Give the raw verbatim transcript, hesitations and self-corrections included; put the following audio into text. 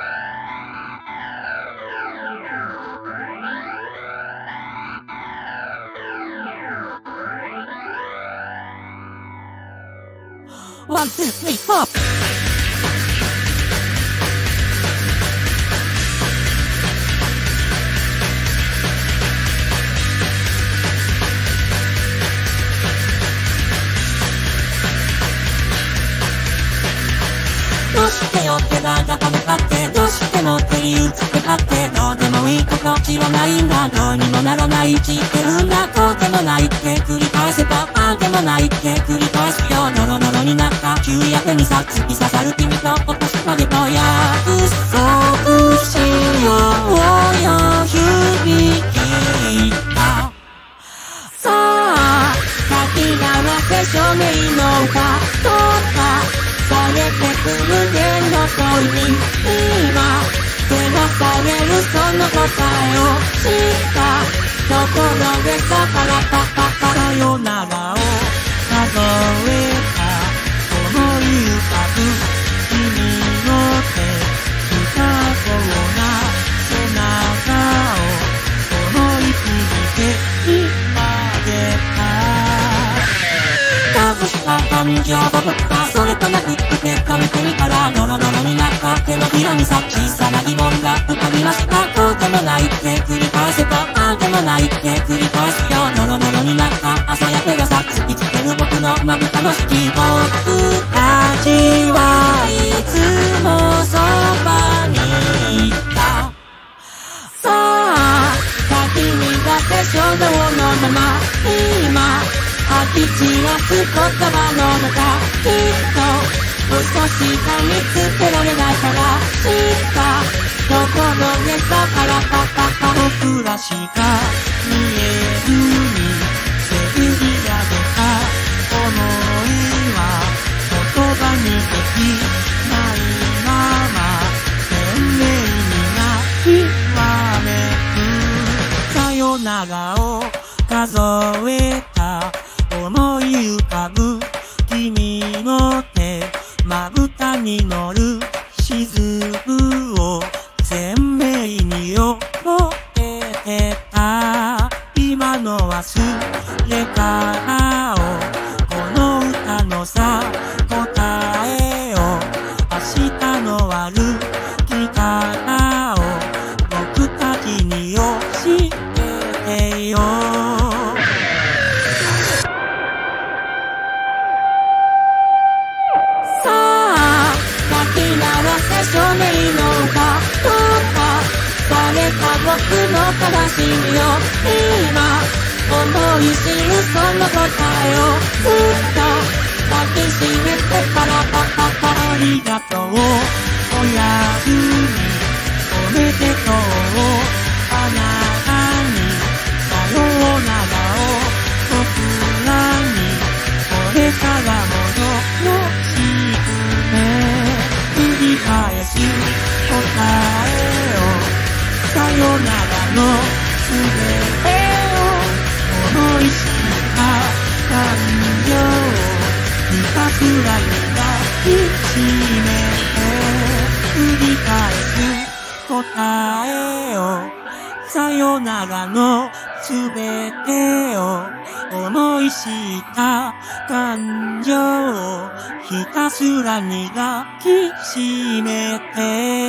ワン、ツー、スリー、フォー。どうしてよ手がが食べたってどうしてもって言うつけたってどうでもいい心地はないんだどうにもならない知ってるんだこうでもないって繰り返せばああでもないって繰り返すよドロドロになった昼夜手にさ突き刺さる君と落とし影と約束しようよ響きたさあ先がわせ正面の歌とかされてくる弦の声に今照らされるその答えを知ったところでさからパパパさよならを数えた思い浮かぶ君の手深そうな背中を思いすぎて今出た隠した感情をぶったそれとなくってかめてみたらドロドロになった手のひらにさ小さな疑問が浮かびましたこうでもないって繰り返せばああでもないって繰り返すよドロドロになった朝焼けがさ突きつける僕のまぶたの色僕たちはいつもそばにいたさあ先にだって衝動のまま今吐き散らす言葉の中きっと少しか見つけられないから知ったところでさからパパパ僕らしか見えずに正義が出た想いは言葉にできないまま鮮明になきわめくさよならを数えた思い浮かぶ君の手まぶたに乗る雫を鮮明に覚えてた今の忘れからをこの歌のさ答えを明日の歩き方を僕たちに教えてよ少年の歌とかされた僕の悲しみを今思い知るその答えをずっと抱きしめてからパパパありがとうおやすみおめでとうあなたにさようならを僕らにこれからもよろしくね繰り返す答えをさよならのすべてを思い知った感情をひたすらに抱きしめて繰り返す答えをさよならのすべてを思い知った感情をひたすらに抱きしめて